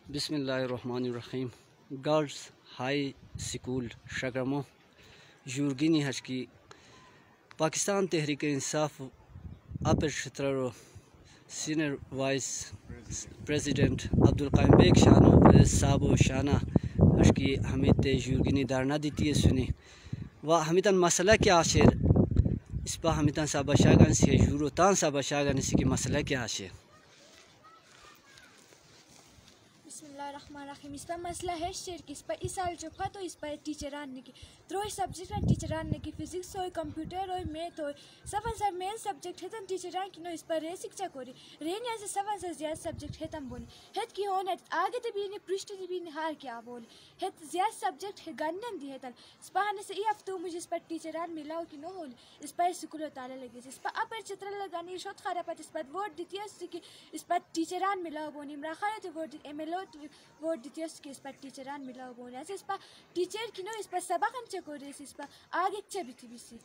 बिस्मिल्लाहिर्रहमानिर्रहीम। Girls high school Shagram चुरागान हजकी पाकिस्तान तहरीक इंसाफ अपर चित्रारो सीनियर वाइस प्रेसिडेंट बेक शानो साबो शाना हजकी हमित चुरागानी धारणा दी सुनी व हमितन मसला क्या आशेर इस पर हमितन साबाशागन से जुरो तान साबाशागन इसकी मसला क्या आशेर इस पर मसला है शेर की इस पर इस साल जो था तो इस पर टीचरान ने की त्रोई सब्जेक्ट टीचरान ने की फिजिक्स हो कंप्यूटर हो मैथ हो सब सर मेन सब्जेक्ट है तन टीचरान की नो इस पर रे शिक्षा कोरी रे ने ऐसे सब सर ज्यादा सब्जेक्ट है तन बोली है कि हो न आगे तो भी ने पृष्ठ भी ने हार क्या बोली है ज्यादा सब्जेक्ट है गन्नन दी है तन इस पर ने से ये हफ्ते मुझे इस पर टीचरान मिलाओ कि नो होली इस पर स्कूल ताले लगे इस पर अपर चित्रल लगानी शोध खराब इस पर वोट दी कि इस पर टीचरान मिलाओ बोनी इमरान खान तो वोट एमएलओ वोट दी कि इस पर टीचरान मिला बोले ऐसे इस पर टीचर की नो इस पर सबक हम चेक हो रहे इस पर आगे चबी थी बिसी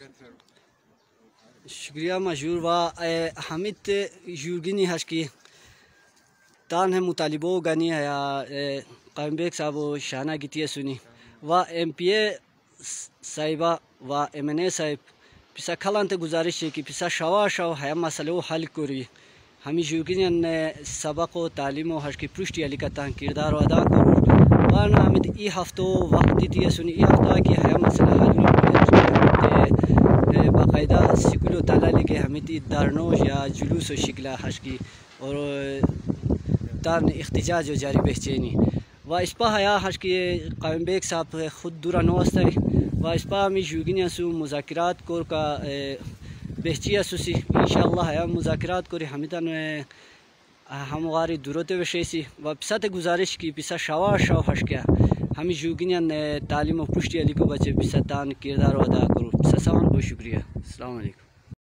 शुक्रिया मशहूर व हमित चुरागानी हज की तान है मुतालिबो गनी है बेक साहब शाना गितिया सुनी व MPA साहिबा व MNA साहिब पिसा खलान ते गुजारिश है कि पिसा शवा शव है मसलो हल करी हमी चुरागानी सबक व तालीम व हज की पृष्ठ अलिकता किरदार अदा करूँ वाना हमित ई हफ्तो वक्त दी सुनी ई हफ्ता की है मसला हल बाकायदा स्कूल ताला लेके हमित दारनोश या जुलूस व शिकला हज की और तान इख्तिजाज जारी बेचैनी व इस पर हया हज की बेक साहब खुद दूरा नोस्त है व इस पर हमी चुरागानी सु मुज़ाकिरात कोर का बेहचिया सुसी इंशाअल्लाह है मुज़ाकिरात कोरी हमितन हमवारी दुरोते वशेसी व पिसा ते गुजारिश की पिसा शवा शव हश क्या हमी चुरागानी तालीम पुष्टि अली को बचे पिसा तान किरदार अदा करो पिसा सामान बहुत शुक्रिया। अस्सलाम वालेकुम।